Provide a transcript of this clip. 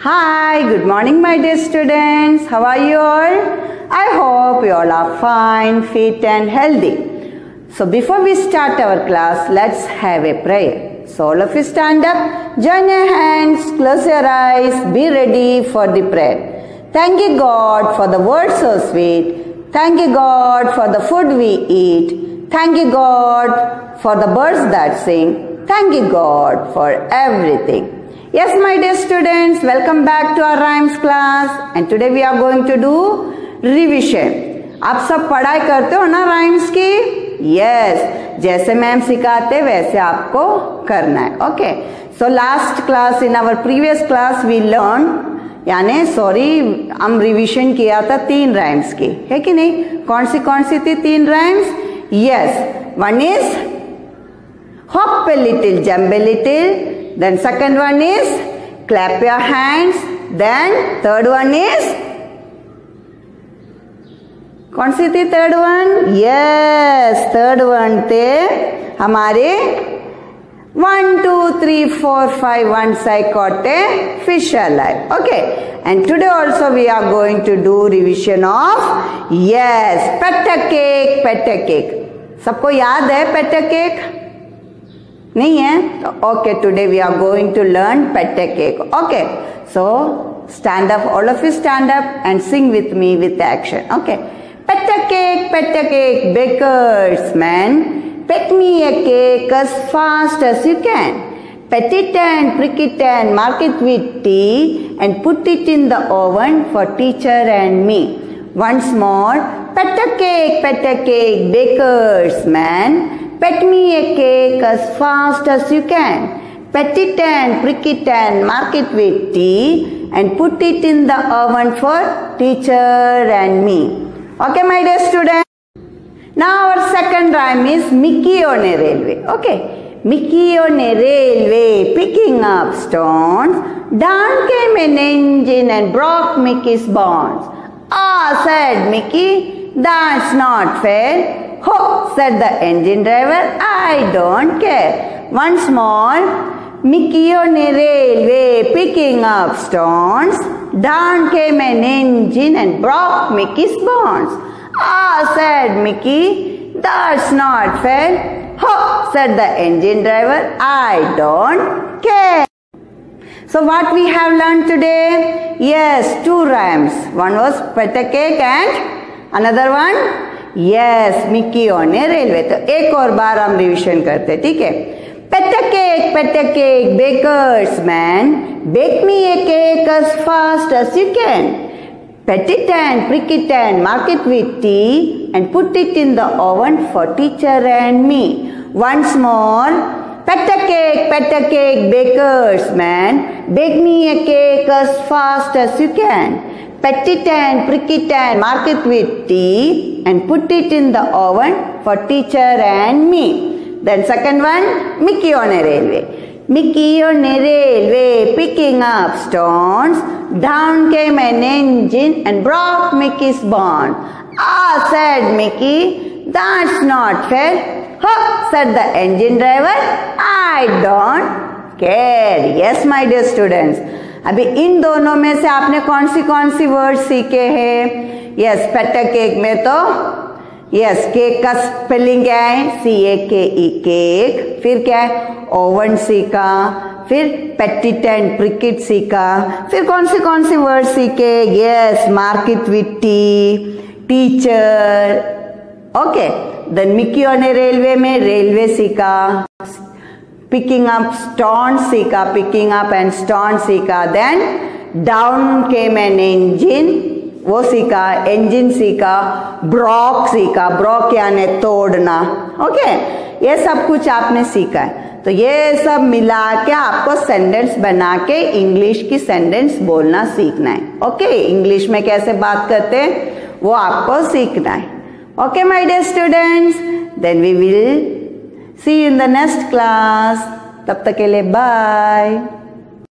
Hi, good morning my dear students. How are you all? I hope you all are fine, fit and healthy. So before we start our class, let's have a prayer. So all of you stand up, join your hands, close your eyes, be ready for the prayer. Thank you God for the words so sweet. Thank you God for the food we eat. Thank you God for the birds that sing. Thank you God for everything. Yes, my dear students, welcome back to our rhymes class and today we are going to do revision. आप सब पढ़ाई करते हो ना rhymes की? Yes, जैसे ma'am सिखाते वैसे आपको करना है. Okay. So last class in our previous class we learned हम रिविजन किया था 3 rhymes की, है कि नहीं? कौन सी थी 3 rhymes? Yes, one is hop a little, jump a little. Then second one is clap your hands. Then third one is कौन सी थी third one? Yes, third one थे हमारे 1, 2, 3, 4, 5 once I caught a fish alive. Okay, and today also we are going to do revision of pet a cake. सबको याद है pet a cake? नहीं है तो okay today we are going to learn pat a cake. Okay so stand up, all of you stand up and sing with me with action. Okay pat a cake baker's man, pat me a cake as fast as you can. Pet it and prick it and mark it with T and put it in the oven for teacher and me. Once more, pet a cake bakers man, pet me a cake as fast as you can. Pet it and prick it and mark it with T and put it in the oven for teacher and me. Okay, my dear students. Now our second rhyme is Mickey on a railway. Okay, Mickey on a railway picking up stones. Down came an engine and broke Mickey's bones. Ah, said Mickey, that's not fair. Ho, said the engine driver, I don't care. Once more, Mickey on a railway picking up stones. Down came an engine and broke Mickey's bones. Ah, said Mickey, that's not fair. Ho, said the engine driver, I don't care. So what we have learned today? Yes, 2 rhymes. One was pet a cake and another one Mickey on a railway. तो एक और बार हम revision करते, ठीक है? Pet a cake bakers man, bake me a cake as fast as you can. Pet it and prick it and mark it with T and put it in the oven for teacher and me. Once more, pet a cake bakers man, bake me a cake as fast as you can. Pet it and prick it and mark it with T and put it in the oven for teacher and me. Then second one, Mickey on a railway. Mickey on a railway picking up stones. Down came an engine and broke Mickey's bones. Ah, said Mickey, that's not fair. Ho, said the engine driver, I don't care. Yes, my dear students. अभी इन दोनों में से आपने कौन सी word सीखे हैं? Yes, pet a cake में तो केक का स्पेलिंग क्या है? CAKE cake. फिर क्या है? ओवन सीखा. फिर pat it and prick it सीखा. फिर कौन सी वर्ड सीखे? Yes, mark it with T, teacher. Okay, then Mickey on a railway में रेलवे सीखा. पिकिंग अप स्टोन सीखा, पिकिंग अप एंड स्टोन सीखा. Then down came an engine, वो सीखा, इंजिन सीखा. ब्रोक सीखा, ब्रोक यानी तोड़ना. ओके, ये सब कुछ आपने सीखा है. तो ये सब मिला के आपको सेंटेंस बना के इंग्लिश की सेंटेंस बोलना सीखना है. ओके, इंग्लिश में कैसे बात करते हैं वो आपको सीखना है. Okay my dear students, then we will see you in the next class. तब तक के लिए bye.